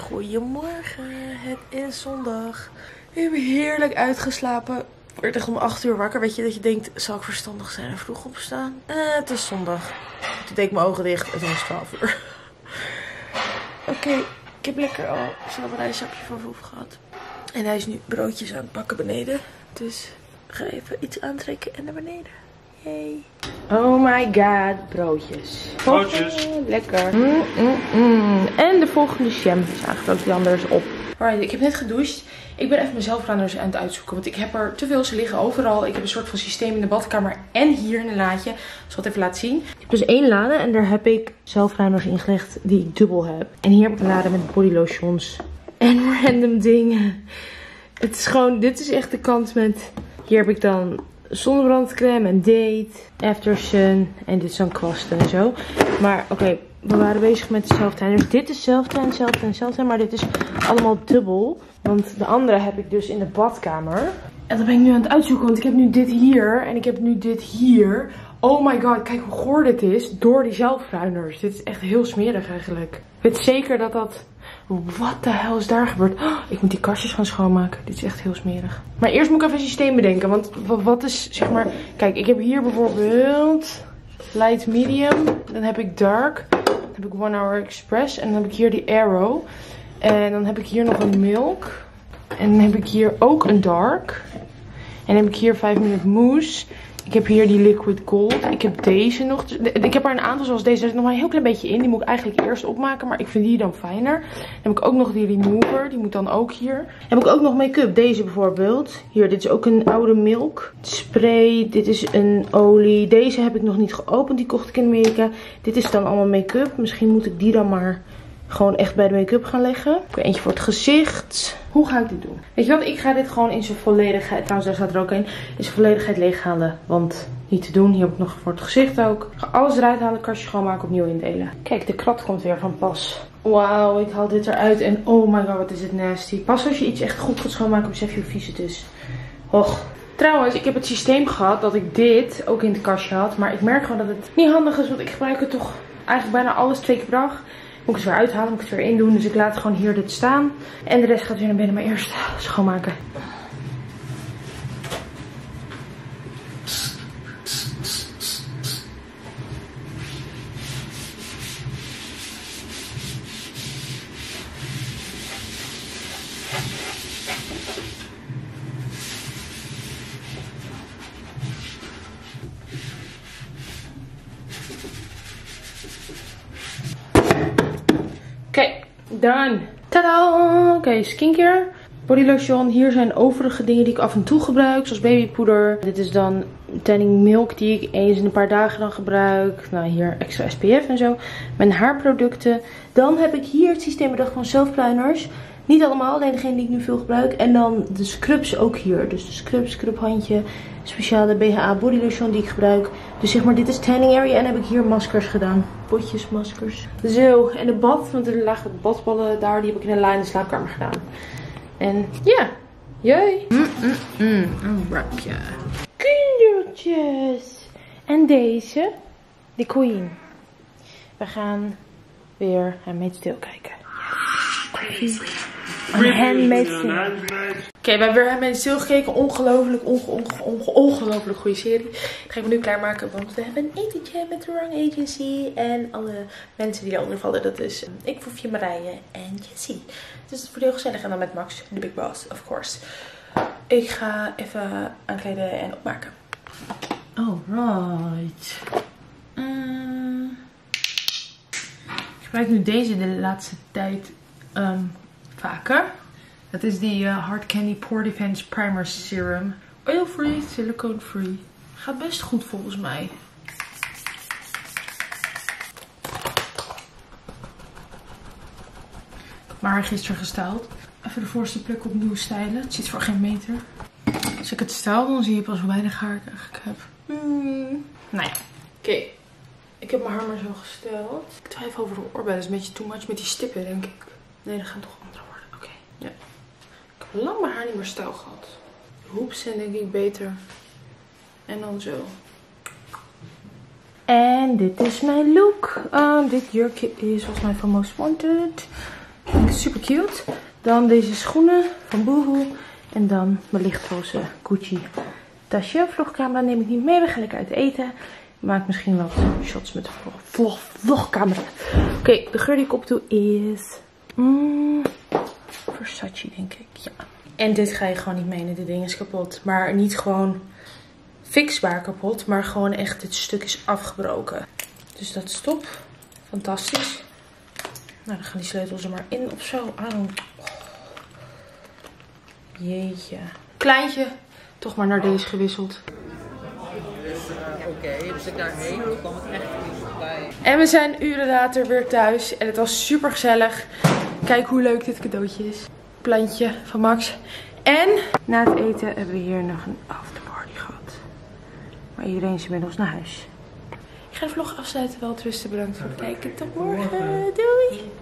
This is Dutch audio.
Goedemorgen, het is zondag. Ik heb heerlijk uitgeslapen. Ik werd echt om 8 uur wakker. Weet je dat je denkt, zal ik verstandig zijn en vroeg opstaan? Het is zondag. Toen deed ik mijn ogen dicht en toen was het 12 uur. Oké, ik heb lekker al selderijsapje van Voef gehad. En hij is nu broodjes aan het bakken beneden. Dus ik ga even iets aantrekken en naar beneden. Yay. Oh my god, broodjes. Broodjes. Lekker. En de volgende jam zagen ook die anders op. Alright, ik heb net gedoucht. Ik ben even mijn zelfruiners aan het uitzoeken. Want ik heb er te veel. Ze liggen overal. Ik heb een soort van systeem in de badkamer en hier in een laadje. Ik zal het even laten zien. Ik heb dus 1 lade en daar heb ik zelfruiners in gelegd die ik dubbel heb. En hier heb ik een lade met bodylotions en random dingen. Het is gewoon, dit is echt de kant met... Hier heb ik dan zonnebrandcreme en date, aftersun en dit zijn kwasten en zo. Maar oké, we waren bezig met de zelftuiners. Dit is zelftuin, maar dit is allemaal dubbel. Want de andere heb ik dus in de badkamer. En dan ben ik nu aan het uitzoeken, want ik heb nu dit hier en ik heb nu dit hier. Oh my god, kijk hoe goor dit is door die zelfruiners. Dit is echt heel smerig eigenlijk. Ik weet zeker dat dat... Wat de hel is daar gebeurd? Oh, ik moet die kastjes gaan schoonmaken. Dit is echt heel smerig. Maar eerst moet ik even een systeem bedenken. Want wat is, zeg maar... Kijk, ik heb hier bijvoorbeeld... Light medium. Dan heb ik dark. Dan heb ik 1 Hour Express. En dan heb ik hier die arrow. En dan heb ik hier nog een milk. En dan heb ik hier ook een dark. En dan heb ik hier 5 Minute Mousse. Ik heb hier die Liquid Gold. Ik heb deze nog. Ik heb er een aantal zoals deze. Er zit nog maar een heel klein beetje in. Die moet ik eigenlijk eerst opmaken. Maar ik vind die dan fijner. Dan heb ik ook nog die remover. Die moet dan ook hier. Dan heb ik ook nog make-up. Deze bijvoorbeeld. Hier, dit is ook een oude milk. Spray. Dit is een olie. Deze heb ik nog niet geopend. Die kocht ik in Amerika. Dit is dan allemaal make-up. Misschien moet ik die dan maar... gewoon echt bij de make-up gaan leggen. Ik heb eentje voor het gezicht. Hoe ga ik dit doen? Weet je wat? Ik ga dit gewoon in zijn volledigheid. Trouwens, daar staat er ook in. In zijn volledigheid leeghalen. Want niet te doen. Hier heb ik nog voor het gezicht ook. Ik ga alles eruit halen. Kastje schoonmaken. Opnieuw indelen. Kijk, de krat komt weer van pas. Wauw, ik haal dit eruit. En oh my god, wat is het nasty. Pas als je iets echt goed gaat schoonmaken. Besef je hoe vies het is. Och. Trouwens, ik heb het systeem gehad dat ik dit ook in het kastje had. Maar ik merk gewoon dat het niet handig is. Want ik gebruik het toch eigenlijk bijna alles 2 keer per dag. Moet ik het weer uithalen, moet ik het weer in doen. Dus ik laat gewoon hier dit staan. En de rest gaat weer naar binnen. Maar eerst schoonmaken. Oké, done. Tada! Oké, skincare. Body lotion. Hier zijn overige dingen die ik af en toe gebruik. Zoals babypoeder. Dit is dan tanning milk die ik eens in een paar dagen dan gebruik. Nou, hier extra SPF en zo. Mijn haarproducten. Dan heb ik hier het systeem bedacht van zelfpluiners. Niet allemaal, alleen degene die ik nu veel gebruik. En dan de scrubs ook hier. Dus de scrubhandje. Speciale BHA body lotion die ik gebruik. Dus zeg maar, dit is tanning area. En heb ik hier maskers gedaan. Potjes maskers. Zo, en de bad. Want er lagen badballen daar. Die heb ik in de slaapkamer gedaan. En ja. Jee. Een wrapje. Kindertjes. En deze. De queen. We gaan weer Handmaid's Tale kijken. Handmaid's Tale. Oké, we hebben weer Handmaid's Tale gekeken. Ongelooflijk goede serie. Dat ga ik me nu klaarmaken, want we hebben een etentje met de Wrong Agency. En alle mensen die daaronder vallen, dat is ik, Foefje, Marije en Jessie. Dus het wordt heel gezellig. En dan met Max, de big boss, of course. Ik ga even aankleden en opmaken. Alright. Ik gebruik nu deze de laatste tijd vaker. Dat is die Hard Candy Pore Defense Primer Serum. Oil free, silicone free. Gaat best goed volgens mij. Maar haar gisteren gestyled. Even de voorste plek opnieuw stylen. Het ziet voor geen meter. Als ik het style, dan zie je pas hoe weinig haar ik eigenlijk heb. Nou ja, oké. Ik heb mijn haar maar zo gesteld. Ik twijfel over de oorbellen. Dat is een beetje too much met die stippen, denk ik. Nee, dat gaat toch andere worden. Oké. Ja. Ik heb lang mijn haar niet meer stijl gehad. De hoops zijn denk ik beter. En dan zo. En dit is mijn look. Dit jurkje is volgens mij van Most Wanted. Super cute. Dan deze schoenen van Boohoo. En dan mijn lichtroze Gucci tasje. Vlogcamera neem ik niet mee. We gaan lekker uit eten. Ik maak misschien wat shots met de vlogcamera. Oké, de geur die ik op doe is... Versace, denk ik. Ja. En dit ga je gewoon niet menen. Dit ding is kapot. Maar niet gewoon fixbaar kapot. Maar gewoon echt, dit stuk is afgebroken. Dus dat is top. Fantastisch. Nou, dan gaan die sleutels er maar in of zo. Jeetje. Kleintje. Toch maar naar deze gewisseld. Oké, dus ik daarheen kwam het echt niet bij. En we zijn uren later weer thuis. En het was super gezellig. Kijk hoe leuk dit cadeautje is. Plantje van Max. En na het eten hebben we hier nog een afterparty gehad. Maar iedereen is inmiddels naar huis. Ik ga de vlog afsluiten. Wel rusten. Bedankt voor het kijken. Tot morgen. Doei.